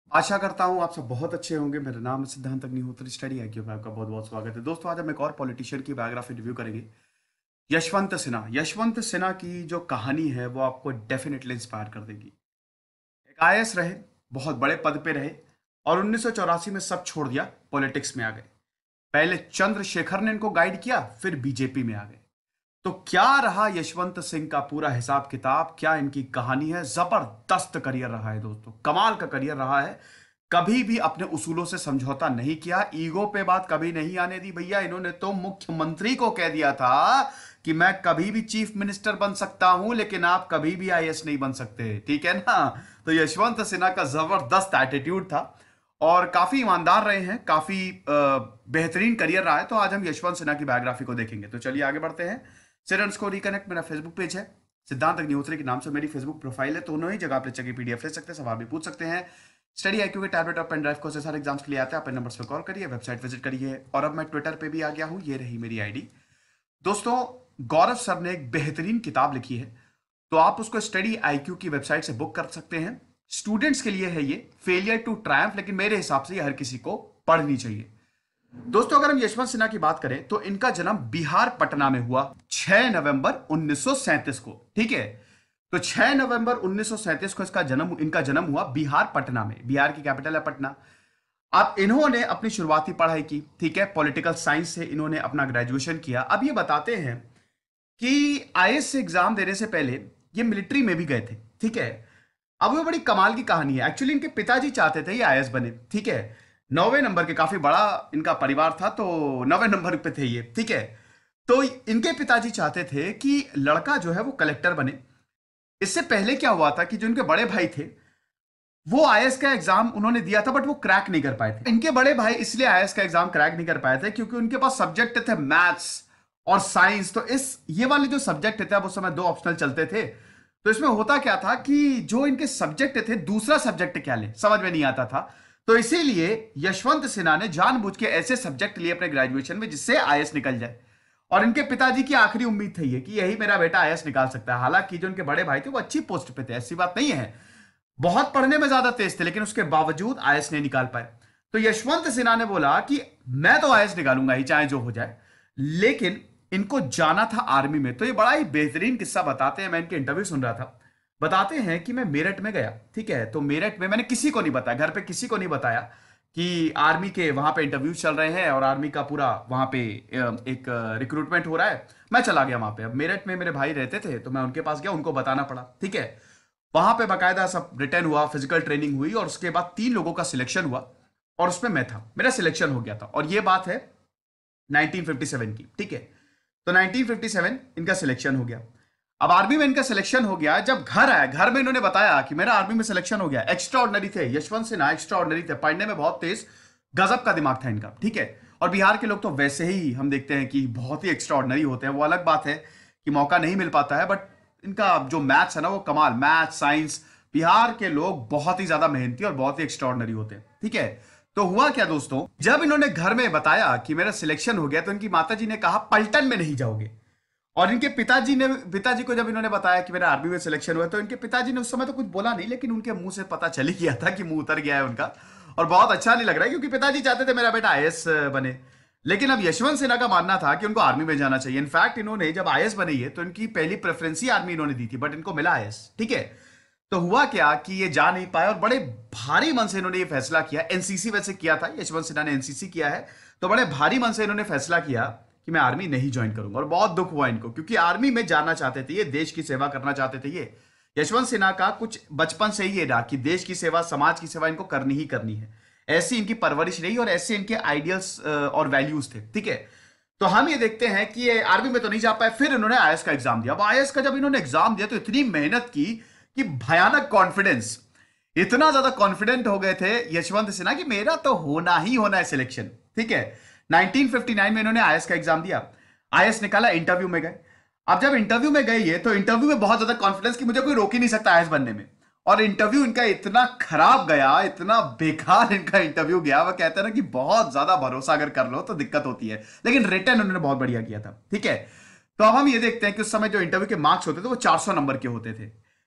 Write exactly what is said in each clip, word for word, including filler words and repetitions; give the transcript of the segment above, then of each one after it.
आशा करता हूँ आप सब बहुत अच्छे होंगे। मेरा नाम है सिद्धांत अग्निहोत्री, स्टडी आई क्यू में आपका बहुत बहुत स्वागत है। दोस्तों, आज हम एक और पॉलिटिशियन की बायोग्राफी रिव्यू करेंगे, यशवंत सिन्हा। यशवंत सिन्हा की जो कहानी है वो आपको डेफिनेटली इंस्पायर कर देगी। एक आई ए एस रहे, बहुत बड़े पद पे रहे और उन्नीस सौ चौरासी में सब छोड़ दिया, पॉलिटिक्स में आ गए। पहले चंद्रशेखर ने इनको गाइड किया, फिर बी जे पी में आ गए। तो क्या रहा यशवंत सिंह का पूरा हिसाब किताब, क्या इनकी कहानी है? जबरदस्त करियर रहा है दोस्तों, कमाल का करियर रहा है। कभी भी अपने उसूलों से समझौता नहीं किया, ईगो पे बात कभी नहीं आने दी। भैया, इन्होंने तो मुख्यमंत्री को कह दिया था कि मैं कभी भी चीफ मिनिस्टर बन सकता हूं, लेकिन आप कभी भी आई ए एस नहीं बन सकते, ठीक है ना। तो यशवंत सिन्हा का जबरदस्त एटीट्यूड था और काफी ईमानदार रहे हैं, काफी अ, बेहतरीन करियर रहा है। तो आज हम यशवंत सिन्हा की बायोग्राफी को देखेंगे। तो चलिए आगे बढ़ते हैं। स्टूडेंट्स को रिकनेक्ट, मेरा फेसबुक पेज है, सिद्धांत अग्निहोत्री के नाम से मेरी फेसबुक प्रोफाइल है। दोनों ही जगह आप चेक पीडीएफ ले सकते हैं, सवाल भी पूछ सकते हैं। स्टडी आई क्यू के टैबलेट और पेन ड्राइव को से सारे एग्जाम्स के लिए आते हैं। आप इन नंबर्स पे कॉल करिए, वेबसाइट विजिट करिए। और अब मैं ट्विटर पे भी आ गया हूं, ये रही मेरी आईडी। दोस्तों, गौरव सर ने एक बेहतरीन किताब लिखी है, तो आप उसको स्टडी आई क्यू की वेबसाइट से बुक कर सकते हैं। स्टूडेंट्स के लिए है ये, फेलियर टू ट्रायम्फ, लेकिन मेरे हिसाब से ये हर किसी को पढ़नी चाहिए। दोस्तों, अगर हम यशवंत सिन्हा की बात करें तो इनका जन्म बिहार पटना में हुआ छह नवंबर उन्नीस सौ सैंतीस को, ठीक है। तो छह नवंबर उन्नीस सौ सैंतीस को इसका जन्म इनका जन्म हुआ बिहार पटना में। बिहार की कैपिटल है पटना। अब इन्होंने अपनी शुरुआती पढ़ाई की, ठीक है, पॉलिटिकल साइंस से इन्होंने अपना ग्रेजुएशन किया। अब ये बताते हैं कि आई ए एस एग्जाम देने से पहले ये मिलिट्री में भी गए थे, ठीक है। अब वो बड़ी कमाल की कहानी है। एक्चुअली इनके पिताजी चाहते थे ये आई ए एस बने, ठीक है। नौवे नंबर के, काफी बड़ा इनका परिवार था, तो नौवे नंबर पे थे ये, ठीक है। तो इनके पिताजी चाहते थे कि लड़का जो है वो कलेक्टर बने। इससे पहले क्या हुआ था कि जो इनके बड़े भाई थे वो आई ए एस का एग्जाम उन्होंने दिया था, बट वो क्रैक नहीं कर पाए थे। इनके बड़े भाई इसलिए आई ए एस का एग्जाम क्रैक नहीं कर पाए थे क्योंकि उनके पास सब्जेक्ट थे मैथ्स और साइंस। तो इस ये वाले जो सब्जेक्ट थे, अब उस समय दो ऑप्शनल चलते थे, तो इसमें होता क्या था कि जो इनके सब्जेक्ट थे, दूसरा सब्जेक्ट क्या ले समझ में नहीं आता था। तो इसीलिए यशवंत सिन्हा ने जानबूझ के ऐसे सब्जेक्ट लिए अपने ग्रेजुएशन में जिससे आई ए एस निकल जाए। और इनके पिताजी की आखिरी उम्मीद थी ये कि यही मेरा बेटा आई ए एस निकाल सकता है। हालांकि जो इनके बड़े भाई थे वो अच्छी पोस्ट पे थे, ऐसी बात नहीं है, बहुत पढ़ने में ज्यादा तेज थे, लेकिन उसके बावजूद आई ए एस नहीं निकाल पाए। तो यशवंत सिन्हा ने बोला कि मैं तो आई ए एस निकालूंगा ही, चाहे जो हो जाए। लेकिन इनको जाना था आर्मी में। तो ये बड़ा ही बेहतरीन किस्सा बताते हैं, मैं इनके इंटरव्यू सुन रहा था। बताते हैं कि मैं मेरठ में गया, ठीक है। तो मेरठ में मैंने किसी को नहीं बताया, घर पे किसी को नहीं बताया कि आर्मी के वहां पे इंटरव्यू चल रहे हैं और आर्मी का पूरा वहां पे एक रिक्रूटमेंट हो रहा है। मैं चला गया वहां पे। अब मेरठ में मेरे भाई रहते थे तो मैं उनके पास गया, उनको बताना पड़ा, ठीक है। वहां पे बाकायदा सब रिटर्न हुआ, फिजिकल ट्रेनिंग हुई और उसके बाद तीन लोगों का सिलेक्शन हुआ और उसमें मैं था, मेरा सिलेक्शन हो गया था। और ये बात है नाइनटीन फिफ्टी सेवन की, ठीक है। तो नाइनटीन फिफ्टी सेवन इनका सिलेक्शन हो गया। अब आर्मी में इनका सिलेक्शन हो गया, जब घर आया, घर में इन्होंने बताया कि मेरा आर्मी में सिलेक्शन हो गया। एक्स्ट्रा ऑर्डिनरी थे यशवंत सिन्हा, एक्स्ट्रा ऑर्डिनरी थे, पढ़ने में बहुत तेज, गजब का दिमाग था इनका, ठीक है। और बिहार के लोग तो वैसे ही हम देखते हैं कि बहुत ही एक्स्ट्रा ऑर्डिनरी होते हैं। वो अलग बात है कि मौका नहीं मिल पाता है, बट इनका जो मैथ्स है ना वो कमाल, मैथ साइंस, बिहार के लोग बहुत ही ज्यादा मेहनती और बहुत ही एक्स्ट्रा ऑर्डिनरी होते हैं, ठीक है। तो हुआ क्या दोस्तों, जब इन्होंने घर में बताया कि मेरा सिलेक्शन हो गया तो इनकी माताजी ने कहा पलटन में नहीं जाओगे। और इनके पिताजी ने पिताजी को जब इन्होंने बताया कि मेरा आर्मी में सिलेक्शन हुआ, तो इनके पिताजी ने उस समय तो कुछ बोला नहीं, लेकिन उनके मुंह से पता चल ही गया था कि मुंह उतर गया है उनका। और बहुत अच्छा नहीं लग रहा है क्योंकि पिताजी चाहते थे मेरा बेटा आई ए एस बने। लेकिन अब यशवंत सिन्हा का मानना था कि उनको आर्मी में जाना चाहिए। इनफैक्ट इन्होंने जब आई ए एस बनी है तो इनकी पहली प्रेफरेंस ही आर्मी इन्होंने दी थी, बट इनको मिला आई ए एस, ठीक है। तो हुआ क्या कि ये जा नहीं पाए और बड़े भारी मन से इन्होंने ये फैसला किया। एन सी सी वैसे किया था, यशवंत सिन्हा ने एन सी सी किया है, तो बड़े भारी मन से इन्होंने फैसला किया कि मैं आर्मी नहीं ज्वाइन करूंगा। और बहुत दुख हुआ इनको, क्योंकि आर्मी में जाना चाहते थे ये, देश की सेवा करना चाहते थे ये। यशवंत सिन्हा का कुछ बचपन से ही ये रहा कि देश की सेवा, समाज की सेवा इनको करनी ही करनी है। ऐसी इनकी परवरिश रही और ऐसे इनके आइडियल्स और वैल्यूज थे, ठीक है। तो हम ये देखते हैं कि ये आर्मी में तो नहीं जा पाए, फिर इन्होंने आई ए एस का एग्जाम दिया। अब आई ए एस का जब इन्होंने एग्जाम दिया तो इतनी मेहनत की कि भयानक कॉन्फिडेंस, इतना ज्यादा कॉन्फिडेंट हो गए थे यशवंत सिन्हा कि मेरा तो होना ही होना है सिलेक्शन, ठीक है। नाइनटीन फिफ्टी नाइन में इन्होंने आई ए एस का एग्जाम दिया, आई ए एस निकाला, इंटरव्यू में गए। अब जब इंटरव्यू में गए ये, तो इंटरव्यू में बहुत ज्यादा कॉन्फिडेंस कि मुझे कोई रोक ही नहीं सकता आई ए एस बनने में। और इंटरव्यू इनका इतना खराब गया, इतना बेकार इनका इंटरव्यू गया। वह कहते हैं ना कि बहुत ज्यादा भरोसा अगर कर लो तो दिक्कत होती है, लेकिन रिटर्न उन्होंने बहुत बढ़िया किया था, ठीक है। तो अब हम ये देखते हैं कि उस समय जो इंटरव्यू के मार्क्स होते थे वो चार सौ नंबर के होते थे।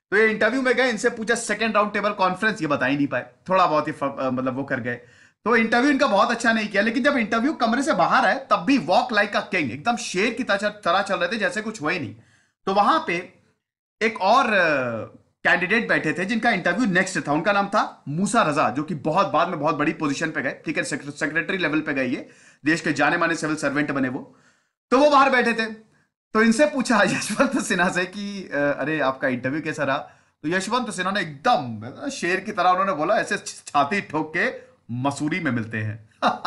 तो ये इंटरव्यू में गए, इनसे पूछा सेकंड राउंड टेबल कॉन्फ्रेंस, ये बता ही नहीं पाए, थोड़ा बहुत ही फ- अ, मतलब वो कर गए। तो इंटरव्यू इनका बहुत अच्छा नहीं किया, लेकिन जब इंटरव्यू कमरे से बाहर आए तब भी वॉक लाइक अ किंग, एकदम शेर की तरह तरह चल रहे थे, जैसे कुछ हुआ ही नहीं। तो वहां पे एक और कैंडिडेट बैठे थे जिनका इंटरव्यू नेक्स्ट था, उनका नाम था मूसा रजा, जो कि बहुत बाद में बहुत बड़ी पोजीशन पे गए, ठीक है, सेक्रेटरी लेवल पे गए, ये देश के जाने माने सिविल सर्वेंट बने वो। तो वो बाहर बैठे थे, तो इनसे पूछा यशवंत सिन्हा से कि अ, अरे आपका इंटरव्यू कैसा रहा। तो यशवंत सिन्हा ने एकदम शेर की तरह उन्होंने बोला, ऐसे छाती ठोक के, मसूरी में मिलते हैं।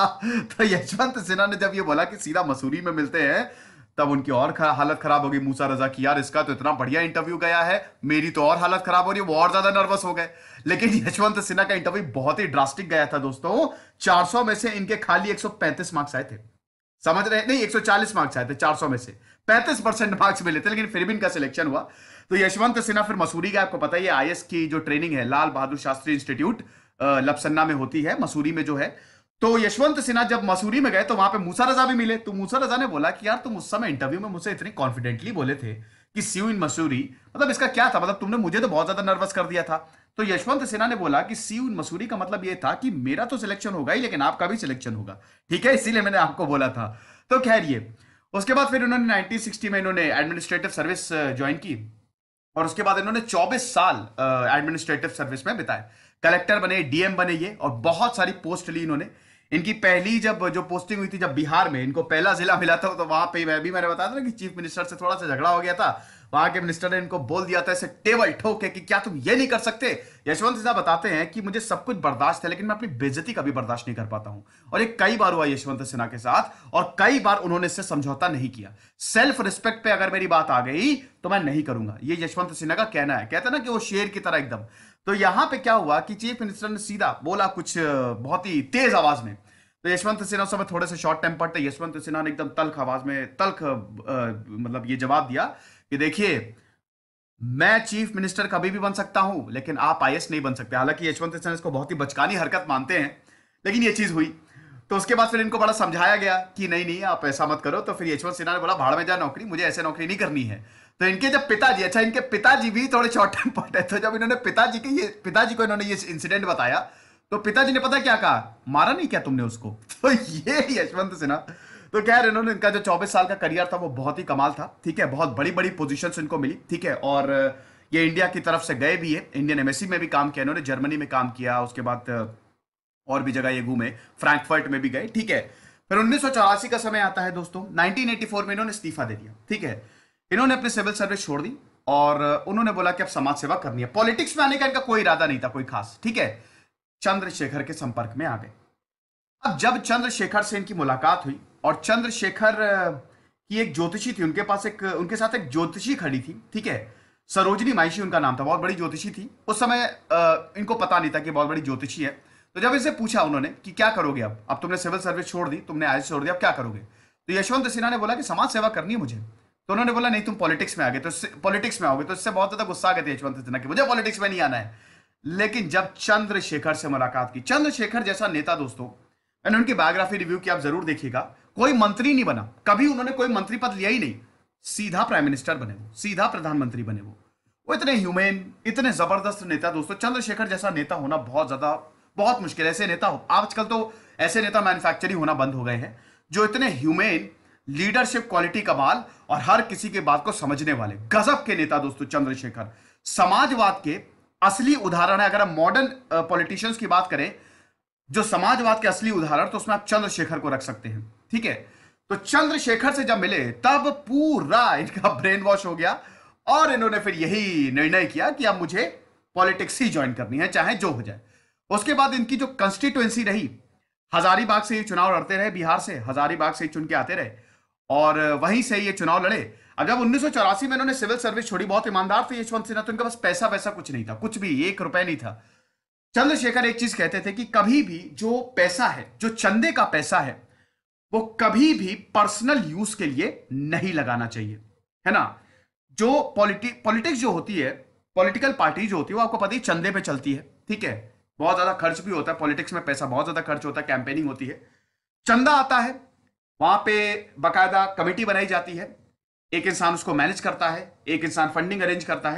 तो यशवंत सिन्हा ने जब ये बोला कि सीधा मसूरी में मिलते हैं, तब उनकी और खरा, हालत खराब हो गई मूसा रजा की, यार इसका तो इतना बढ़िया इंटरव्यू गया है, मेरी तो और हालत खराब हो रही है, वो और ज्यादा नर्वस हो गए। लेकिन यशवंत सिन्हा का इंटरव्यू बहुत ही ड्रास्टिक गया था दोस्तों। चार सौ में से इनके खाली एक सौ पैंतीस मार्क्स आए थे, समझ रहे हैं? नहीं, एक सौ चालीस मार्क्स आए थे, चार सौ में से पैंतीस परसेंट मार्क्स मिले थे, लेकिन फिर भी इनका सिलेक्शन हुआ। तो यशवंत सिन्हा फिर मसूरी गए, आपको पता ही है आईएएस की जो ट्रेनिंग है लाल बहादुर शास्त्री इंस्टीट्यूट लपसन्ना में होती है, मसूरी में जो है। तो यशवंत सिन्हा जब मसूरी में गए तो वहां पे मूसा रजा भी मिले। तो मूसा रजा ने बोला कि यार तुम उस समय इंटरव्यू में मुझसे इतनी कॉन्फिडेंटली बोले थे कि सी यू इन मसूरी, मतलब इसका क्या था, मतलब तुमने मुझे तो बहुत ज्यादा नर्वस कर दिया था। तो यशवंत सिन्हा ने बोला कि सी यू इन मसूरी का मतलब ये था कि मेरा तो सिलेक्शन होगा ही, लेकिन आपका भी सिलेक्शन होगा, ठीक है, इसीलिए मैंने आपको बोला था। तो खैर ये, उसके बाद फिर उन्होंने नाइनटीन सिक्सटी में इन्होंने एडमिनिस्ट्रेटिव सर्विस ज्वाइन की, और उसके बाद इन्होंने चौबीस साल एडमिनिस्ट्रेटिव सर्विस में बिताए। कलेक्टर बने, डीएम बने ये, और बहुत सारी पोस्ट ली इन्होंने। इनकी पहली जब जो पोस्टिंग हुई थी, जब बिहार में इनको पहला जिला मिला था, तो वहां पे मैं भी मैंने बताया था ना कि चीफ मिनिस्टर से थोड़ा सा झगड़ा हो गया था। वहां के मिनिस्टर ने इनको बोल दिया था ऐसे टेबल ठोक के कि क्या तुम ये नहीं कर सकते। यशवंत सिन्हा बताते हैं कि मुझे सब कुछ बर्दाश्त है, लेकिन मैं अपनी बेइज्जती कभी बर्दाश्त नहीं कर पाता हूं। और ये कई बार हुआ यशवंत सिन्हा के साथ, और कई बार उन्होंने इससे समझौता नहीं किया। सेल्फ रिस्पेक्ट पे अगर मेरी बात आ गई तो मैं नहीं करूंगा, ये यशवंत सिन्हा का कहना है। कहते हैं ना कि वो शेर की तरह एकदम। तो यहां पे क्या हुआ कि चीफ मिनिस्टर ने सीधा बोला कुछ अ, बहुत ही तेज आवाज में। तो यशवंत सिन्हा उस समय थोड़े से शॉर्ट टेम्पर्ड थे, यशवंत सिन्हा ने एकदम तल्ख आवाज में, तल्ख अ, मतलब ये जवाब दिया कि देखिए, मैं चीफ मिनिस्टर कभी भी बन सकता हूं, लेकिन आप आईएएस नहीं बन सकते। हालांकि यशवंत सिन्हा इसको बहुत ही बचकानी हरकत मानते हैं, लेकिन ये चीज हुई। तो उसके बाद फिर इनको बड़ा समझाया गया कि नहीं नहीं आप ऐसा मत करो। तो फिर यशवंत सिन्हा ने बोला भाड़ में जा नौकरी, मुझे ऐसे नौकरी नहीं करनी है। तो इनके जब पिताजी, अच्छा इनके पिताजी भी थोड़े शॉर्ट टेम्पर्ड है, तो जब इन्होंने पिताजी के ये पिताजी को इन्होंने ये इंसिडेंट बताया, तो पिताजी ने पता क्या कहा, मारा नहीं क्या तुमने उसको? तो ये यशवंत सिन्हा, तो खैर इन्होंने, इनका जो चौबीस साल का करियर था वो बहुत ही कमाल था, ठीक है, बहुत बड़ी बड़ी पोजीशंस इनको मिली, ठीक है। और ये इंडिया की तरफ से गए भी है, इंडियन एमबेसी में भी काम किया इन्होंने, जर्मनी में काम किया, उसके बाद और भी जगह ये घूमे, फ्रैंकफर्ट में भी गए, ठीक है। फिर उन्नीस सौ चौरासी का समय आता है दोस्तों, नाइनटीन एटी फोर में इन्होंने इस्तीफा दे दिया, ठीक है। इन्होंने अपनी सिविल सर्विस छोड़ दी, और उन्होंने बोला कि अब समाज सेवा करनी है। पॉलिटिक्स में आने का इनका कोई इरादा नहीं था, कोई खास, ठीक है। चंद्रशेखर के संपर्क में आ गए। अब जब चंद्रशेखर से इनकी मुलाकात हुई, और चंद्रशेखर अ, की एक ज्योतिषी थी, उनके पास एक, उनके साथ एक ज्योतिषी खड़ी थी, ठीक है, सरोजनी माइशी उनका नाम था, बहुत बड़ी ज्योतिषी थी उस समय। अ, इनको पता नहीं था कि बहुत बड़ी ज्योतिषी है। तो जब इनसे पूछा उन्होंने कि क्या करोगे अब अब तुमने सिविल सर्विस छोड़ दी, तुमने आईएएस छोड़ दिया, अब क्या करोगे? तो यशवंत सिन्हा ने बोला कि समाज सेवा करनी है मुझे। तो उन्होंने बोला नहीं, तुम पॉलिटिक्स में आ गए, तो पॉलिटिक्स में आओगे। तो इससे बहुत ज्यादा गुस्सा आ गए थे यशवंत सिन्हा कि मुझे पॉलिटिक्स में नहीं आना है। लेकिन जब चंद्रशेखर से मुलाकात की, चंद्रशेखर जैसा नेता दोस्तों, मैंने उनकी बायोग्राफी रिव्यू की, आप जरूर देखिएगा, कोई मंत्री नहीं बना कभी, उन्होंने कोई मंत्री पद लिया ही नहीं, सीधा प्राइम मिनिस्टर बने वो, सीधा प्रधानमंत्री बने वो। वो इतने ह्यूमेन, इतने जबरदस्त नेता दोस्तों, चंद्रशेखर जैसा नेता होना बहुत ज्यादा, बहुत मुश्किल है। ऐसे नेता हो, आजकल तो ऐसे नेता मैन्युफैक्चरिंग होना बंद हो गए हैं, जो इतने ह्यूमेन, लीडरशिप क्वालिटी कमाल, और हर किसी के बात को समझने वाले, गजब के नेता दोस्तों चंद्रशेखर। समाजवाद के असली उदाहरण है। अगर हम मॉडर्न पॉलिटिशियंस की बात करें, जो समाजवाद के असली उदाहरण, तो उसमें आप चंद्रशेखर को रख सकते हैं, ठीक है। तो चंद्रशेखर से जब मिले तब पूरा इनका ब्रेन वॉश हो गया, और इन्होंने फिर यही निर्णय किया कि अब मुझे पॉलिटिक्स ही ज्वाइन करनी है, चाहे जो हो जाए। उसके बाद इनकी जो कंस्टिट्यूएंसी रही, हजारीबाग से ये चुनाव लड़ते रहे, बिहार से हजारीबाग से चुन के आते रहे, और वहीं से ये चुनाव लड़े। अब जब उन्नीस सौ चौरासी में इन्होंने सिविल सर्विस छोड़ी, बहुत ईमानदार थे यशवंत सिन्हा, तो इनके पास पैसा वैसा कुछ नहीं था, कुछ भी, एक रुपए नहीं था। चंद्रशेखर एक चीज कहते थे कि कभी भी जो पैसा है, जो चंदे का पैसा है, वो कभी भी पर्सनल यूज के लिए नहीं लगाना चाहिए, है ना। जो पॉलिटि पॉलिटिक्स जो होती है, पॉलिटिकल पार्टी जो होती है, वो आपको पता ही चंदे पे चलती है, ठीक है। बहुत ज्यादा खर्च भी होता है पॉलिटिक्स में, पैसा बहुत ज्यादा खर्च होता है, कैंपेनिंग होती है, चंदा आता है, वहां पे बकायदा कमेटी बनाई जाती है, एक इंसान उसको मैनेज करता है, एक इंसान फंडिंग अरेंज करता है।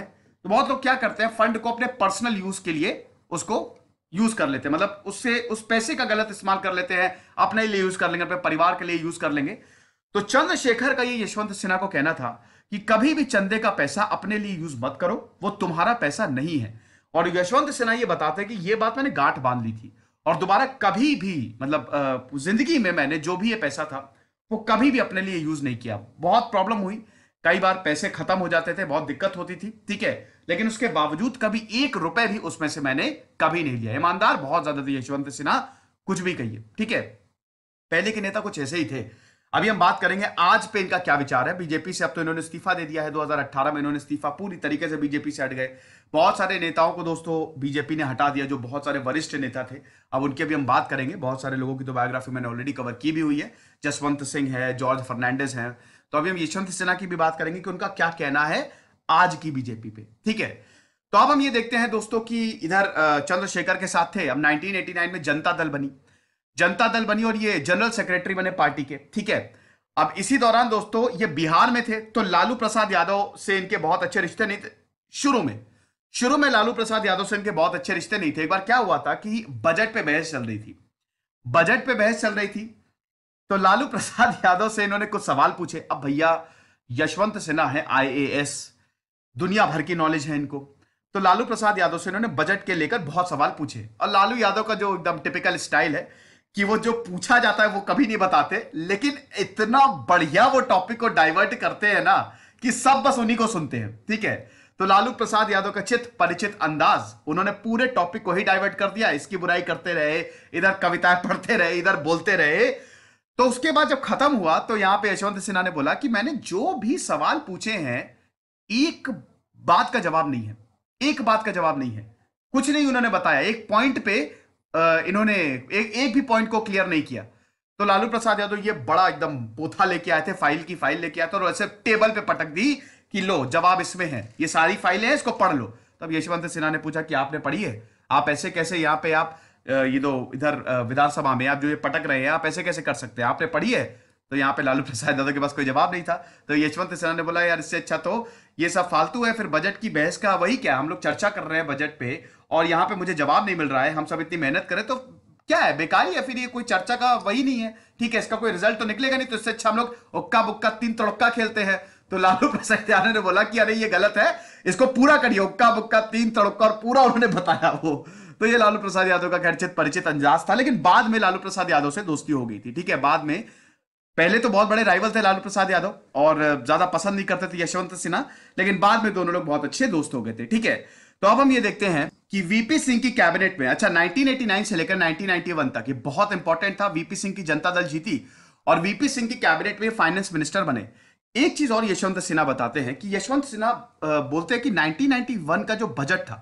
तो बहुत लोग क्या करते हैं, फंड को अपने पर्सनल यूज के लिए उसको यूज कर लेते हैं, मतलब उससे उस पैसे का गलत इस्तेमाल कर लेते हैं, अपने लिए यूज कर लेंगे, अपने परिवार के लिए यूज कर लेंगे। तो चंद्रशेखर का ये यशवंत सिन्हा को कहना था कि कभी भी चंदे का पैसा अपने लिए यूज मत करो, वो तुम्हारा पैसा नहीं है। और यशवंत सिन्हा ये बताते हैं कि ये बात मैंने गांठ बांध ली थी और दोबारा कभी भी, मतलब अ, जिंदगी में मैंने जो भी ये पैसा था वो कभी भी अपने लिए यूज नहीं किया। बहुत प्रॉब्लम हुई, कई बार पैसे खत्म हो जाते थे, बहुत दिक्कत होती थी, ठीक है, लेकिन उसके बावजूद कभी एक रुपए भी उसमें से मैंने कभी नहीं लिया। ईमानदार बहुत ज्यादा थे यशवंत सिन्हा, कुछ भी कहिए, ठीक है। पहले के नेता कुछ ऐसे ही थे। अभी हम बात करेंगे आज पे इनका क्या विचार है बीजेपी से। अब तो इन्होंने इस्तीफा दे दिया है, दो हज़ार अठारह में इन्होंने इस्तीफा पूरी तरीके से बीजेपी से हट गए। बहुत सारे नेताओं को दोस्तों बीजेपी ने हटा दिया, जो बहुत सारे वरिष्ठ नेता थे। अब उनकी भी हम बात करेंगे। बहुत सारे लोगों की तो बायोग्राफी मैंने ऑलरेडी कवर की भी हुई है, जसवंत सिंह है, जॉर्ज फर्नांडिस है। तो अभी हम यशवंत सिन्हा की भी बात करेंगे कि उनका क्या कहना है आज की बीजेपी पे, ठीक है। तो अब हम ये देखते हैं दोस्तों कि इधर अ, चंद्रशेखर के साथ थे। अब नाइनटीन एटी नाइन में जनता दल बनी, जनता दल बनी और ये जनरल सेक्रेटरी बने पार्टी के, ठीक है। अब इसी दौरान दोस्तों ये बिहार में थे, तो लालू प्रसाद यादव से इनके बहुत अच्छे रिश्ते नहीं थे शुरू में। शुरू में लालू प्रसाद यादव से इनके बहुत अच्छे रिश्ते नहीं थे। एक बार क्या हुआ था कि बजट पे बहस चल रही थी, बजट पे बहस चल रही थी, तो लालू प्रसाद यादव से इन्होंने कुछ सवाल पूछे। अब भैया यशवंत सिन्हा है आई ए एस, दुनिया भर की नॉलेज है इनको, तो लालू प्रसाद यादव से इन्होंने बजट के लेकर बहुत सवाल पूछे। और लालू यादव का जो एकदम टिपिकल स्टाइल है कि वो जो पूछा जाता है वो कभी नहीं बताते, लेकिन इतना बढ़िया वो टॉपिक को डाइवर्ट करते हैं ना कि सब बस उन्हीं को सुनते हैं, ठीक है। तो लालू प्रसाद यादव का चित परिचित अंदाज, उन्होंने पूरे टॉपिक को ही डाइवर्ट कर दिया। इसकी बुराई करते रहे, इधर कविताएं पढ़ते रहे, इधर बोलते रहे। तो उसके बाद जब खत्म हुआ तो यहां पे यशवंत सिन्हा ने बोला कि मैंने जो भी सवाल पूछे हैं एक बात का जवाब नहीं है, एक बात का जवाब नहीं है, कुछ नहीं उन्होंने बताया। एक पॉइंट पे अ, इन्होंने एक एक भी पॉइंट को क्लियर नहीं किया। तो लालू प्रसाद यादव ये बड़ा एकदम पोथा लेके आए थे, फाइल की फाइल लेके आए थे और ऐसे टेबल पे पटक दी कि लो जवाब इसमें है, ये सारी फाइलें हैं, इसको पढ़ लो। तब यशवंत सिन्हा ने पूछा कि आपने पढ़ी है? आप ऐसे कैसे यहाँ पे आप अ, ये दो इधर अ, विधानसभा में आप जो ये पटक रहे हैं, आप ऐसे कैसे कर सकते हैं? आपने पढ़ी है? तो यहाँ पे लालू प्रसाद यादव के पास कोई जवाब नहीं था। तो यशवंत सिन्हा ने बोला यार इससे अच्छा तो ये सब फालतू है, फिर बजट की बहस का वही क्या, हम लोग चर्चा कर रहे हैं बजट पे और यहाँ पे मुझे जवाब नहीं मिल रहा है, हम सब इतनी मेहनत करें तो क्या है, बेकार ही है, फिर ये कोई चर्चा का वही नहीं है, ठीक है, इसका कोई रिजल्ट तो निकलेगा नहीं, तो इससे अच्छा हम लोग उक्का बुक्का तीन तड़क्का खेलते हैं। तो लालू प्रसाद यादव ने बोला कि अरे ये गलत है, इसको पूरा करिए, उक्का बुक्का तीन तड़क्का, और पूरा उन्होंने बताया वो। तो ये लालू प्रसाद यादव का खैरचित परिचित अंदाज था, लेकिन बाद में लालू प्रसाद यादव से दोस्ती हो गई थी, ठीक है। बाद में, पहले तो बहुत बड़े राइवल थे लालू प्रसाद यादव और ज्यादा पसंद नहीं करते थे यशवंत सिन्हा, लेकिन बाद में दोनों लोग बहुत अच्छे दोस्त हो गए थे, ठीक है। तो अब हम ये देखते हैं कि वीपी सिंह की कैबिनेट में, अच्छा नाइनटीन एटी नाइन से लेकर नाइनटीन नाइंटी वन तक ये बहुत इंपॉर्टेंट था, वीपी सिंह की जनता दल जीती और वीपी सिंह की कैबिनेट में फाइनेंस मिनिस्टर बने। एक चीज और यशवंत सिन्हा बताते हैं कि यशवंत सिन्हा बोलते हैं कि नाइनटीन नाइंटी वन का जो बजट था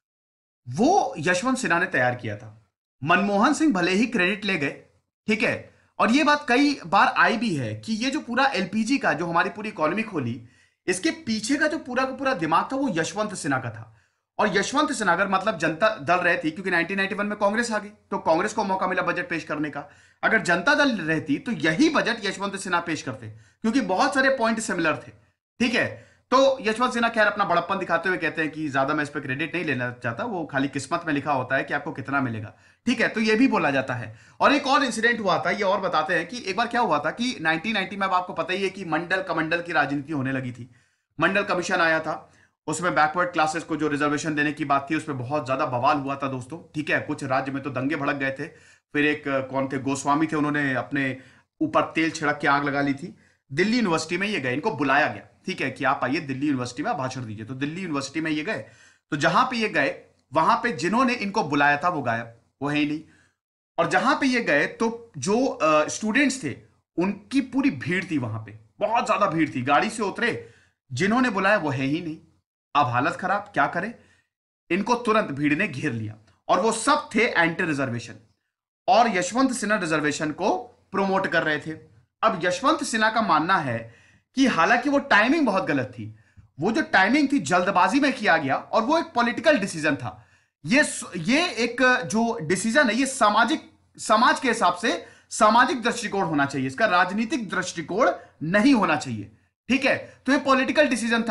वो यशवंत सिन्हा ने तैयार किया था। मनमोहन सिंह भले ही क्रेडिट ले गए, ठीक है, और ये बात कई बार आई भी है कि ये जो पूरा एलपीजी का जो हमारी पूरी इकोनॉमी खोली, इसके पीछे का जो पूरा का पूरा दिमाग था वो यशवंत सिन्हा का था। और यशवंत सिन्हा अगर मतलब जनता दल रहती, क्योंकि नाइनटीन नाइंटी वन में कांग्रेस आ गई तो कांग्रेस को मौका मिला बजट पेश करने का, अगर जनता दल रहती तो यही बजट यशवंत सिन्हा पेश करते, क्योंकि बहुत सारे पॉइंट सिमिलर थे, ठीक है। तो यशवंत सिन्हा खैर अपना बड़प्पन दिखाते हुए कहते हैं कि ज्यादा मैं इस पर क्रेडिट नहीं लेना चाहता, वो खाली किस्मत में लिखा होता है कि आपको कितना मिलेगा, ठीक है। तो ये भी बोला जाता है। और एक और इंसिडेंट हुआ था, ये और बताते हैं कि एक बार क्या हुआ था कि नाइनटीन नाइंटी में, अब आपको पता ही है कि मंडल कमंडल की राजनीति होने लगी थी। मंडल कमीशन आया था, उसमें बैकवर्ड क्लासेस को जो रिजर्वेशन देने की बात थी उसमें बहुत ज्यादा बवाल हुआ था दोस्तों, ठीक है। कुछ राज्य में तो दंगे भड़क गए थे। फिर एक कौन थे, गोस्वामी थे, उन्होंने अपने ऊपर तेल छिड़क के आग लगा ली थी। दिल्ली यूनिवर्सिटी में ये गए, इनको बुलाया गया, ठीक है, कि आप आइए दिल्ली यूनिवर्सिटी में भाषण दीजिए। तो दिल्ली यूनिवर्सिटी में ये गए, तो जहां पे ये गए वहां पे जिन्होंने इनको बुलाया था वो गायब, वो है ही नहीं। और जहां पे ये गए तो जो स्टूडेंट्स थे उनकी पूरी भीड़ थी, वहां पे बहुत ज्यादा भीड़ थी, गाड़ी से उतरे, जिन्होंने बुलाया वो है ही नहीं। अब हालत खराब, क्या करें, इनको तुरंत भीड़ ने घेर लिया और वो सब थे एंटी रिजर्वेशन और यशवंत सिन्हा रिजर्वेशन को प्रोमोट कर रहे थे। अब यशवंत सिन्हा का मानना है कि हालांकि वो टाइमिंग बहुत गलत थी, वो जो टाइमिंग थी जल्दबाजी में किया गया और वो एक पॉलिटिकल डिसीजन था। ये ये एक जो डिसीजन है ये सामाजिक समाज के हिसाब से सामाजिक दृष्टिकोण होना चाहिए, इसका राजनीतिक दृष्टिकोण नहीं होना चाहिए, ठीक है। तो ये पॉलिटिकल डिसीजन था,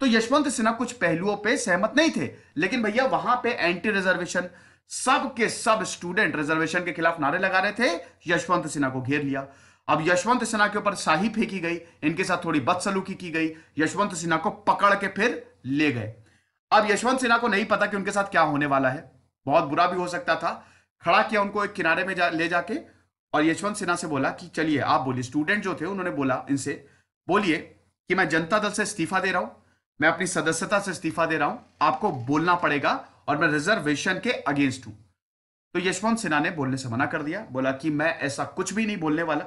तो यशवंत सिन्हा कुछ पहलुओं पे सहमत नहीं थे, लेकिन भैया वहां पे एंटी रिजर्वेशन, सब के सब स्टूडेंट रिजर्वेशन के खिलाफ नारे लगा रहे थे, यशवंत सिन्हा को घेर लिया। अब यशवंत सिन्हा के ऊपर स्याही फेंकी गई, इनके साथ थोड़ी बदसलूकी की गई, यशवंत सिन्हा को पकड़ के फिर ले गए। अब यशवंत सिन्हा को नहीं पता कि उनके साथ क्या होने वाला है, बहुत बुरा भी हो सकता था। खड़ा किया उनको एक किनारे में जा, ले जाके, और यशवंत सिन्हा से बोला कि चलिए आप बोलिए। स्टूडेंट जो थे उन्होंने बोला इनसे, बोलिए कि मैं जनता दल से इस्तीफा दे रहा हूं, मैं अपनी सदस्यता से इस्तीफा दे रहा हूं, आपको बोलना पड़ेगा और मैं रिजर्वेशन के अगेंस्ट हूं। तो यशवंत सिन्हा ने बोलने से मना कर दिया, बोला कि मैं ऐसा कुछ भी नहीं बोलने वाला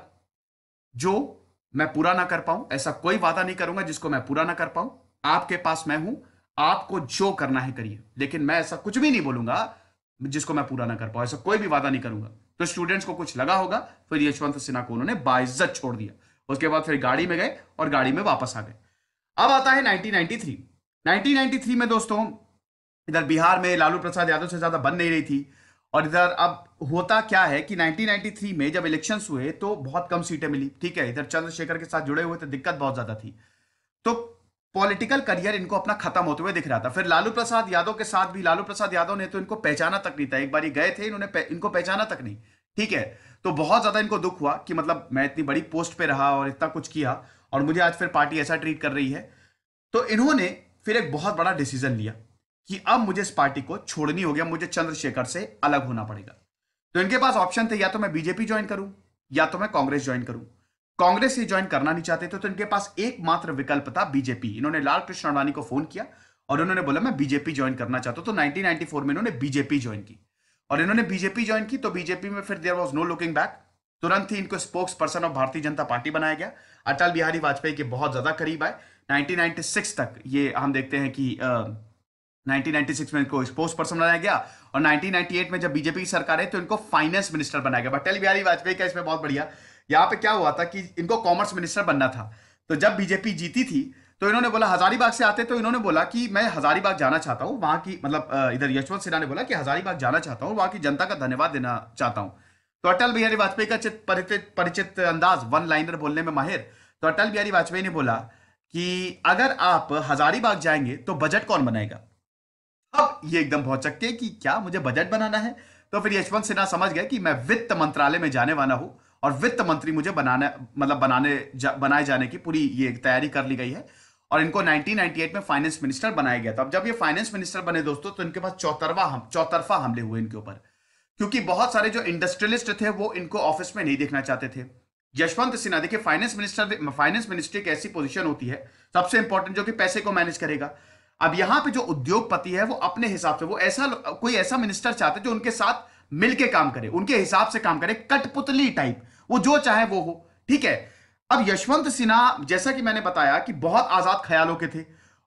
जो मैं पूरा ना कर पाऊं, ऐसा कोई वादा नहीं करूंगा जिसको मैं पूरा ना कर पाऊं। आपके पास मैं हूं, आपको जो करना है करिए, लेकिन मैं ऐसा कुछ भी नहीं बोलूंगा जिसको मैं पूरा ना कर पाऊं, ऐसा कोई भी वादा नहीं करूंगा। तो स्टूडेंट्स को कुछ लगा होगा, फिर यशवंत सिन्हा को उन्होंने बाइज्जत छोड़ दिया। उसके बाद फिर गाड़ी में गए और गाड़ी में वापस आ गए। अब आता है nineteen ninety three. Nineteen ninety three में दोस्तों इधर बिहार में लालू प्रसाद यादव से ज्यादा बन नहीं रही थी, और इधर अब होता क्या है कि नाइनटीन नाइंटी थ्री में जब इलेक्शंस हुए तो बहुत कम सीटें मिली, ठीक है। इधर चंद्रशेखर के साथ जुड़े हुए थे, दिक्कत बहुत ज्यादा थी, तो पॉलिटिकल करियर इनको अपना खत्म होते हुए दिख रहा था। फिर लालू प्रसाद यादव के साथ भी, लालू प्रसाद यादव ने तो इनको पहचाना तक नहीं था, एक बार गए थे इन्होंने पे, इनको पहचाना तक नहीं, ठीक है। तो बहुत ज्यादा इनको दुख हुआ कि मतलब मैं इतनी बड़ी पोस्ट पे रहा और इतना कुछ किया और मुझे आज फिर पार्टी ऐसा ट्रीट कर रही है। तो इन्होंने फिर एक बहुत बड़ा डिसीजन लिया कि अब मुझे इस पार्टी को छोड़नी हो गया, मुझे चंद्रशेखर से अलग होना पड़ेगा। तो इनके पास ऑप्शन थे, या तो मैं बीजेपी ज्वाइन करूं या तो मैं कांग्रेस ज्वाइन करूं। कांग्रेस ही ज्वाइन करना नहीं चाहते थे, तो इनके पास एकमात्र विकल्प था बीजेपी। इन्होंने लाल कृष्ण अडवाणी को फोन किया और उन्होंने बोला मैं बीजेपी ज्वाइन करना चाहता हूं। तो नाइनटीन नाइंटी फोर में इन्होंने बीजेपी ज्वाइन की, और इन्होंने बीजेपी ज्वाइन की तो बीजेपी में फिर there was no looking back. तुरंत ही इनको spokes person of Bharatiya Janata party बनाया गया। अटल बिहारी वाजपेयी के बहुत ज्यादा करीब आए। नाइनटीन नाइंटी सिक्स तक ये हम देखते हैं कि नाइनटीन नाइंटी सिक्स में इनको स्पोक्स पर्सन बनाया गया, और नाइनटीन नाइंटी एट में जब बीजेपी की सरकार है तो इनको फाइनेंस मिनिस्टर बनाया गया। अटल बिहारी वाजपेयी का इसमें बहुत बढ़िया, यहाँ पे क्या हुआ था कि इनको कॉमर्स मिनिस्टर बनना था। तो जब बीजेपी जीती थी तो इन्होंने बोला, हजारीबाग से आते तो इन्होंने बोला कि मैं हजारीबाग जाना चाहता हूँ, वहां की मतलब इधर यशवंत सिन्हा ने बोला कि हजारीबाग जाना चाहता हूँ, वहां की जनता का धन्यवाद देना चाहता हूँ। तो अटल बिहारी वाजपेयी का चित परिचित परिचित अंदाज, वन लाइनर बोलने में माहिर, तो अटल बिहारी वाजपेयी ने बोला कि अगर आप हजारीबाग जाएंगे तो बजट कौन बनाएगा। अब ये एकदम भौचक के कि क्या मुझे बजट बनाना है। तो फिर यशवंत सिन्हा समझ गए कि मैं वित्त मंत्रालय में जाने वाला हूं और वित्त मंत्री मुझे बनाने मतलब बनाने जा, बनाए जाने की पूरी ये तैयारी कर ली गई है, और इनको नाइनटीन नाइंटी एट में फाइनेंस मिनिस्टर बनाया गया था। अब जब ये फाइनेंस मिनिस्टर बने दोस्तों, तो इनके पास चौतरवा हम चौतरफा हमले हुए इनके ऊपर, क्योंकि बहुत सारे जो इंडस्ट्रियलिस्ट थे वो इनको ऑफिस में नहीं देखना चाहते थे। यशवंत सिन्हा, देखिए फाइनेंस मिनिस्टर, फाइनेंस मिनिस्ट्री एक ऐसी पोजीशन होती है सबसे इंपॉर्टेंट, जो कि पैसे को मैनेज करेगा। अब यहां पे जो उद्योगपति है वो अपने हिसाब से, वो ऐसा कोई ऐसा मिनिस्टर चाहते जो उनके साथ मिलके काम करे, उनके हिसाब से काम करे, कठपुतली टाइप, वो जो चाहे वो हो, ठीक है। अब यशवंत सिन्हा, जैसा कि मैंने बताया कि बहुत आजाद ख्यालों के थे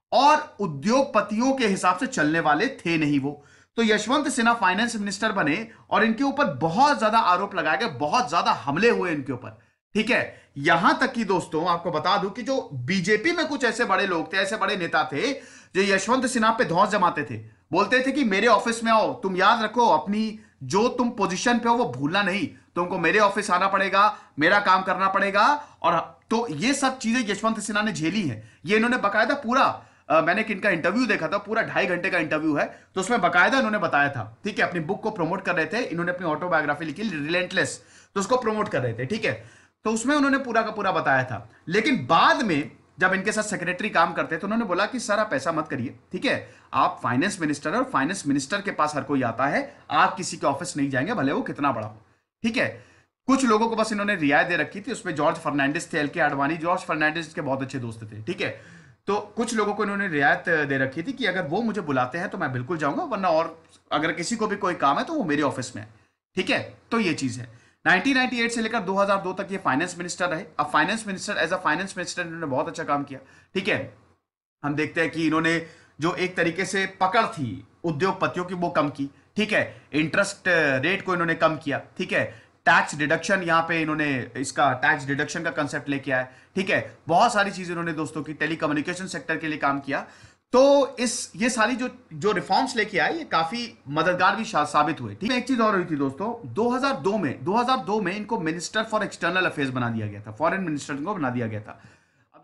और उद्योगपतियों के हिसाब से चलने वाले थे नहीं वो। तो यशवंत सिन्हा फाइनेंस मिनिस्टर बने और इनके ऊपर बहुत ज्यादा आरोप लगाए गए, बहुत ज्यादा हमले हुए इनके ऊपर, ठीक है। यहां तक कि दोस्तों आपको बता दूं कि जो बीजेपी में कुछ ऐसे बड़े लोग थे, ऐसे बड़े नेता थे जो यशवंत सिन्हा पे धौंस जमाते थे, बोलते थे कि मेरे ऑफिस में आओ, तुम याद रखो अपनी जो तुम पोजीशन पे हो वो भूलना नहीं, तुमको मेरे ऑफिस आना पड़ेगा, मेरा काम करना पड़ेगा। और तो ये सब चीजें यशवंत सिन्हा ने झेली हैं। ये इन्होंने बकायदा पूरा, आ, मैंने इनका इंटरव्यू देखा था, पूरा ढाई घंटे का इंटरव्यू है, तो उसमें बकायदा इन्होंने बताया था, ठीक है। अपनी बुक को प्रमोट कर रहे थे, इन्होंने अपनी ऑटोबायोग्राफी लिखी रिलेंटलेस, तो उसको प्रमोट कर रहे थे, ठीक है। तो उसमें उन्होंने पूरा का पूरा बताया था। लेकिन बाद में जब इनके साथ सेक्रेटरी काम करते तो उन्होंने बोला कि सर आप ऐसा मत करिए, ठीक है, आप फाइनेंस मिनिस्टर है और फाइनेंस मिनिस्टर के पास हर कोई आता है, आप किसी के ऑफिस नहीं जाएंगे भले वो कितना बड़ा हो, ठीक है। कुछ लोगों को बस इन्होंने रियायत दे रखी थी, उसमें जॉर्ज फर्नांडिस थे, एल के आडवाणी, जॉर्ज फर्नांडिस के बहुत अच्छे दोस्त थे, ठीक है। तो कुछ लोगों को इन्होंने रियायत दे रखी थी कि अगर वो मुझे बुलाते हैं तो मैं बिल्कुल जाऊंगा, वरना और अगर किसी को भी कोई काम है तो वो मेरे ऑफिस में है, ठीक है। तो ये चीज है। नाइनटीन नाइंटी एट से लेकर दो हज़ार दो तक ये फाइनेंस मिनिस्टर रहे। अब finance minister, as a finance minister इन्होंने बहुत अच्छा काम किया, ठीक है। हम देखते हैं कि इन्होंने जो एक तरीके से पकड़ थी उद्योगपतियों की वो कम की, ठीक है। इंटरेस्ट रेट को इन्होंने कम किया, ठीक है। टैक्स डिडक्शन, यहाँ पे इन्होंने इसका टैक्स डिडक्शन का कंसेप्ट लेके आए, ठीक है। बहुत सारी चीजें इन्होंने दोस्तों की टेलीकम्युनिकेशन सेक्टर के लिए काम किया। तो इस ये सारी जो जो रिफॉर्म्स लेके आए ये काफी मददगार भी साबित हुए, ठीक है। एक चीज और हुई थी दोस्तों, दो हज़ार दो में दो हज़ार दो में इनको मिनिस्टर फॉर एक्सटर्नल अफेयर्स बना दिया गया था, फॉरेन मिनिस्टर को बना दिया गया था। अब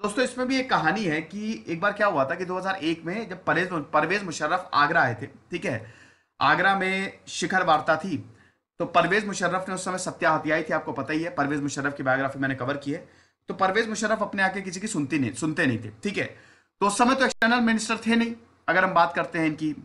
दोस्तों इसमें भी एक कहानी है कि एक बार क्या हुआ था कि दो हज़ार एक में जब परवेज परवेज मुशर्रफ आगरा आए थे, ठीक है, आगरा में शिखर वार्ता थी। तो परवेज मुशर्रफ ने उस समय सत्या हत्याई थी, आपको पता ही है, परवेज मुशर्रफ की बायोग्राफी मैंने कवर की है। तो परवेज मुशर्रफ अपने आके किसी की सुनती नहीं सुनते नहीं थे, ठीक है। तो उस समय तो एक्सटर्नल मिनिस्टर थे नहीं, अगर हम बात करते हैं इनकी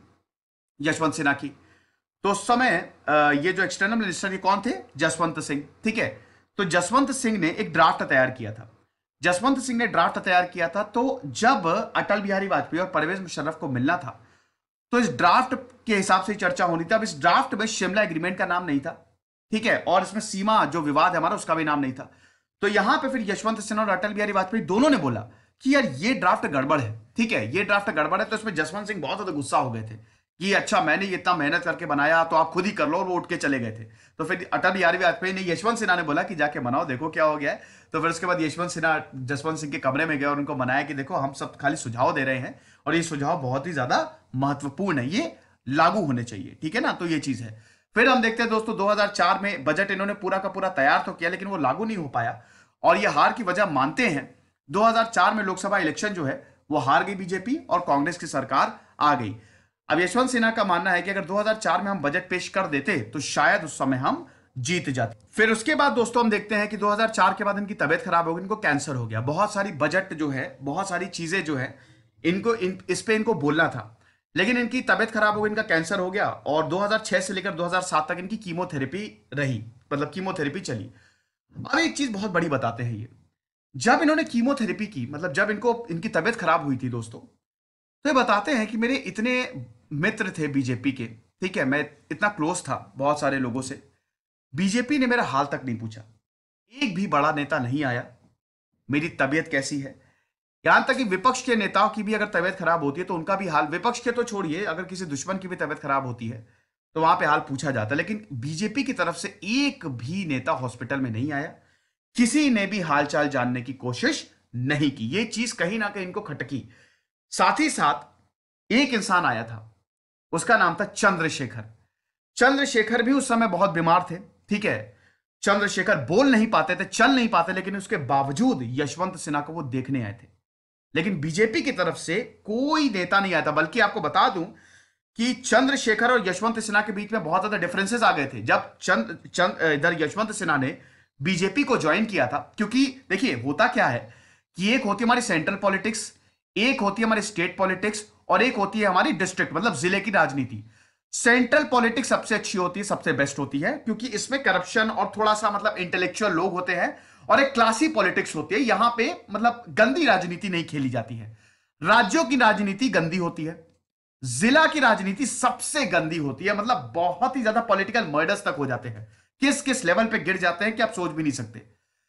यशवंत सिन्हा की। तो उस समय अ, ये जो एक्सटर्नल मिनिस्टर ये कौन थे? जसवंत सिंह, ठीक है। तो जसवंत सिंह ने एक ड्राफ्ट तैयार किया था। जसवंत सिंह ने ड्राफ्ट तैयार किया था। तो जब अटल बिहारी वाजपेयी और परवेज मुशर्रफ को मिलना था, तो इस ड्राफ्ट के हिसाब से चर्चा होनी थी। अब इस ड्राफ्ट में शिमला एग्रीमेंट का नाम नहीं था, ठीक है, और इसमें सीमा जो विवाद है हमारा उसका भी नाम नहीं था। तो यहां पे फिर यशवंत सिन्हा और अटल बिहारी वाजपेयी दोनों ने बोला कि यार ये ड्राफ्ट गड़बड़ है, ठीक है, ये ड्राफ्ट गड़बड़ है। तो इसमें जसवंत सिंह बहुत ज्यादा गुस्सा हो गए थे कि अच्छा मैंने ये इतना मेहनत करके बनाया तो आप खुद ही कर लो, और वो उठ के चले गए थे। तो फिर अटल बिहारी वाजपेयी ने यशवंत सिन्हा ने बोला कि जाके बनाओ, देखो क्या हो गया है। तो फिर उसके बाद यशवंत सिन्हा जसवंत सिंह के कमरे में गए और उनको मनाया कि देखो हम सब खाली सुझाव दे रहे हैं और ये सुझाव बहुत ही ज्यादा महत्वपूर्ण है, ये लागू होने चाहिए, ठीक है ना। तो ये चीज है। फिर हम देखते हैं दोस्तों दो हज़ार चार में बजट इन्होंने पूरा का पूरा तैयार तो किया, लेकिन वो लागू नहीं हो पाया और ये हार की वजह मानते हैं। दो हज़ार चार में लोकसभा इलेक्शन जो है वो हार गई बीजेपी और कांग्रेस की सरकार आ गई। अब यशवंत सिन्हा का मानना है कि अगर दो हज़ार चार में हम बजट पेश कर देते तो शायद उस समय हम जीत जाते। फिर उसके बाद दोस्तों हम देखते हैं कि दो हज़ार चार के बाद इनकी तबीयत खराब हो गई, इनको कैंसर हो गया। बहुत सारी बजट जो है, बहुत सारी चीजें जो है इनको इन, इस पे इनको बोलना था, लेकिन इनकी तबीयत खराब हो गई, इनका कैंसर हो गया और दो हज़ार छह से लेकर दो हज़ार सात तक इनकी कीमोथेरेपी रही, मतलब कीमोथेरेपी चली। अब एक चीज बहुत बड़ी बताते हैं, ये जब इन्होंने कीमोथेरेपी की, मतलब जब इनको इनकी तबीयत खराब हुई थी दोस्तों, तो ये बताते हैं कि मेरे इतने मित्र थे बीजेपी के, ठीक है, मैं इतना क्लोज था बहुत सारे लोगों से, बीजेपी ने मेरा हाल तक नहीं पूछा। एक भी बड़ा नेता नहीं आया मेरी तबीयत कैसी है। यहां तक कि विपक्ष के नेताओं की भी अगर तबीयत खराब होती है तो उनका भी हाल, विपक्ष के तो छोड़िए, अगर किसी दुश्मन की भी तबीयत खराब होती है तो वहां पे हाल पूछा जाता है। लेकिन बीजेपी की तरफ से एक भी नेता हॉस्पिटल में नहीं आया, किसी ने भी हालचाल जानने की कोशिश नहीं की। ये चीज कहीं ना कहीं इनको खटकी। साथ ही साथ एक इंसान आया था, उसका नाम था चंद्रशेखर। चंद्रशेखर भी उस समय बहुत बीमार थे, ठीक है, चंद्रशेखर बोल नहीं पाते थे, चल नहीं पाते, लेकिन उसके बावजूद यशवंत सिन्हा को वो देखने आए थे। लेकिन बीजेपी की तरफ से कोई नेता नहीं आया था। बल्कि आपको बता दूं कि चंद्रशेखर और यशवंत सिन्हा के बीच में बहुत ज्यादा डिफरेंसेस आ गए थे जब चंद चंद इधर यशवंत सिन्हा ने बीजेपी को ज्वाइन किया था। क्योंकि देखिए होता क्या है कि एक होती है हमारी सेंट्रल पॉलिटिक्स, एक होती है हमारी स्टेट पॉलिटिक्स और एक होती है हमारी डिस्ट्रिक्ट मतलब जिले की राजनीति। सेंट्रल पॉलिटिक्स सबसे अच्छी होती है, सबसे बेस्ट होती है, क्योंकि इसमें करप्शन और थोड़ा सा मतलब इंटेलेक्चुअल लोग होते हैं और एक क्लासी पॉलिटिक्स होती है। यहां पे मतलब गंदी राजनीति नहीं खेली जाती है। राज्यों की राजनीति गंदी होती है, जिला की राजनीति सबसे गंदी होती है, मतलब बहुत ही ज्यादा पॉलिटिकल मर्डर्स तक हो जाते हैं, किस किस लेवल पे गिर जाते हैं कि आप सोच भी नहीं सकते।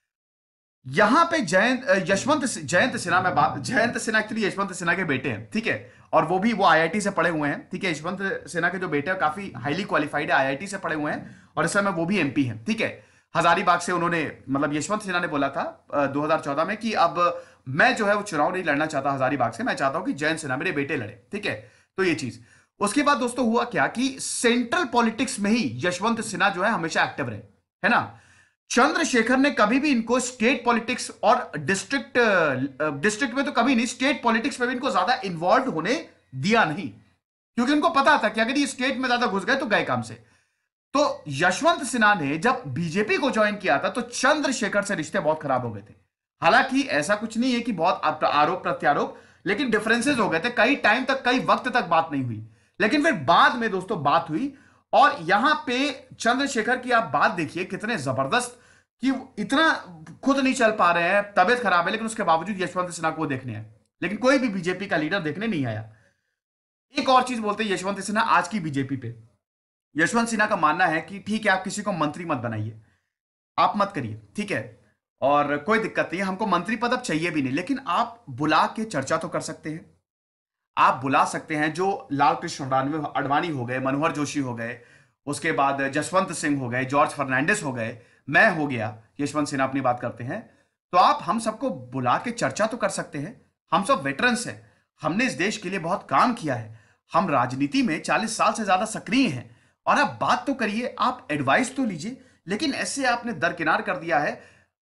यहां पे जयंत यशवंत जयंत सिन्हा में बात, जयंत सिन्हा एक्चुअली यशवंत सिन्हा के बेटे हैं, ठीक है, और वो भी वो आईआईटी से पढ़े हुए हैं, ठीक है। यशवंत सिन्हा के जो बेटे हैं काफी हाईली क्वालिफाइड है, आईआईटी से पढ़े हुए हैं और इस समय वो भी एमपी हैं, ठीक है। हजारीबाग से उन्होंने, मतलब यशवंत सिन्हा ने बोला था दो हज़ार चौदह में कि अब मैं जो है वो चुनाव नहीं लड़ना चाहता हजारीबाग से, मैं चाहता हूं कि जयंत सिन्हा मेरे बेटे लड़े, ठीक है। तो ये चीज, उसके बाद दोस्तों हुआ क्या कि सेंट्रल पॉलिटिक्स में ही यशवंत सिन्हा जो है हमेशा एक्टिव रहे, है ना। चंद्रशेखर ने कभी भी इनको स्टेट पॉलिटिक्स और डिस्ट्रिक्ट डिस्ट्रिक्ट में तो कभी नहीं, स्टेट पॉलिटिक्स में भी इनको ज्यादा इन्वॉल्व होने दिया नहीं, क्योंकि उनको पता था कि अगर ये स्टेट में ज्यादा घुस गए तो गए काम से। तो यशवंत सिन्हा ने जब बीजेपी को ज्वाइन किया था तो चंद्रशेखर से रिश्ते बहुत खराब हो गए थे। हालांकि ऐसा कुछ नहीं है कि बहुत आरोप प्रत्यारोप, लेकिन डिफरेंसेस हो गए थे, कई टाइम तक, कई वक्त तक बात नहीं हुई। लेकिन फिर बाद में दोस्तों बात हुई और यहां पे चंद्रशेखर की आप बात देखिए कितने जबरदस्त, कि इतना खुद नहीं चल पा रहे हैं, तबियत खराब है, लेकिन उसके बावजूद यशवंत सिन्हा को देखने आए, लेकिन कोई भी बीजेपी का लीडर देखने नहीं आया। एक और चीज बोलते हैं यशवंत सिन्हा आज की बीजेपी पे। यशवंत सिन्हा का मानना है कि ठीक है आप किसी को मंत्री मत बनाइए, आप मत करिए, ठीक है, और कोई दिक्कत नहीं है, हमको मंत्री पद अब चाहिए भी नहीं, लेकिन आप बुला के चर्चा तो कर सकते हैं। आप बुला सकते हैं जो लाल कृष्ण अडवाणी हो गए, मनोहर जोशी हो गए, उसके बाद जसवंत सिंह हो गए, जॉर्ज फर्नांडिस हो गए, मैं हो गया, यशवंत सिन्हा अपनी बात करते हैं, तो आप हम सबको बुला के चर्चा तो कर सकते हैं। हम सब वेटरन्स हैं, हमने इस देश के लिए बहुत काम किया है, हम राजनीति में चालीस साल से ज्यादा सक्रिय हैं, और आप बात तो करिए, आप एडवाइस तो लीजिए। लेकिन ऐसे आपने दरकिनार कर दिया है,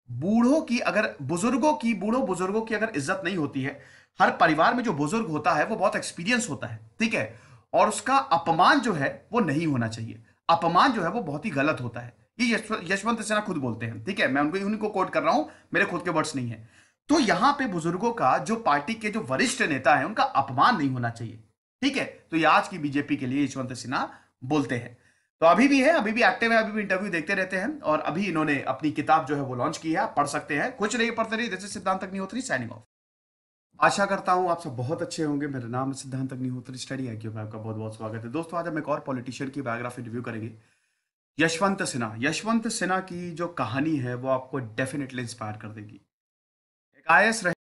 बूढ़ों की अगर बुजुर्गों की बूढ़ों बुजुर्गों की अगर इज्जत नहीं होती है, हर परिवार में जो बुजुर्ग होता है वो बहुत एक्सपीरियंस होता है, ठीक है, और उसका अपमान जो है वो नहीं होना चाहिए। अपमान जो है वो बहुत ही गलत होता है। ये यशव- यशवंत सिन्हा खुद बोलते हैं, ठीक है, मैं उनको उन्हीं को कोट कर रहा हूं, मेरे खुद के वर्ड्स नहीं है। तो यहां पे बुजुर्गों का, जो पार्टी के जो वरिष्ठ नेता है, उनका अपमान नहीं होना चाहिए, ठीक है। तो ये आज की बीजेपी के लिए यशवंत सिन्हा बोलते हैं। तो अभी भी है, अभी भी एक्टिव है, अभी भी इंटरव्यू देखते रहते हैं, और अभी इन्होंने अपनी किताब जो है वो लॉन्च की है, आप पढ़ सकते हैं। कुछ नहीं पढ़ते रहिए, जैसे सिद्धांत अग्निहोत्री साइनिंग ऑफ। आशा करता हूं आप सब बहुत अच्छे होंगे। मेरा नाम है सिद्धांत अग्निहोत्री, स्टडी आई क्यू में आपका बहुत बहुत स्वागत है। दोस्तों, आज हम एक और पॉलिटिशियन की बायोग्राफी रिव्यू करेंगे, यशवंत सिन्हा। यशवंत सिन्हा की जो कहानी है वो आपको डेफिनेटली इंस्पायर कर देगी। एक आई ए एस